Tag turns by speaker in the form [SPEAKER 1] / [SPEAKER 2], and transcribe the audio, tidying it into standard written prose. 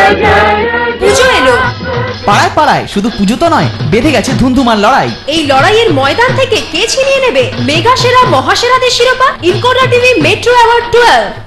[SPEAKER 1] পুজো এলো।
[SPEAKER 2] পাড়ায় পাড়ায় শুধু পুজো তো নয়, বেঁধে গেছে ধুমধুমার লড়াই।
[SPEAKER 1] এই লড়াইয়ের ময়দান থেকে কে ছিনিয়ে নেবে মেগা সেরা মহাসেরাদের শিরোপা? ইনকোডা টিভি মেট্রো অ্যাওয়ার্ড 12।